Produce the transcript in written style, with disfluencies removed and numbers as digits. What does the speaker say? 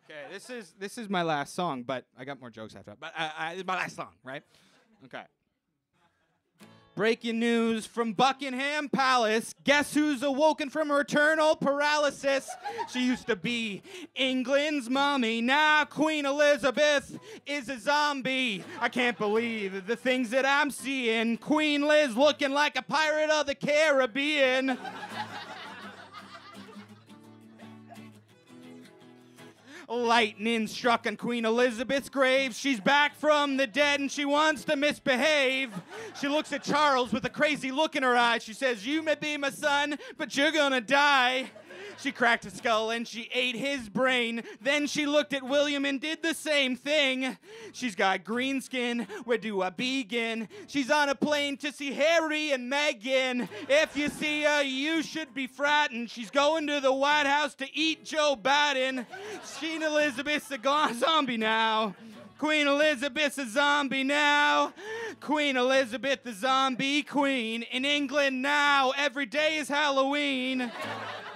Okay, this is my last song, but I got more jokes after that. But it's my last song, right? Okay. Breaking news from Buckingham Palace. Guess who's awoken from her eternal paralysis? She used to be England's mummy. Now Queen Elizabeth is a zombie. I can't believe the things that I'm seeing. Queen Liz looking like a pirate of the Caribbean. Lightning struck on Queen Elizabeth's grave. She's back from the dead and she wants to misbehave. She looks at Charles with a crazy look in her eye. She says, "You may be my son, but you're gonna die." She cracked a skull and she ate his brain. Then she looked at William and did the same thing. She's got green skin. Where do I begin? She's on a plane to see Harry and Meghan. If you see her, you should be frightened. She's going to the White House to eat Joe Biden. Queen Elizabeth's a zombie now. Queen Elizabeth's a zombie now. Queen Elizabeth, the zombie queen. In England now, every day is Halloween.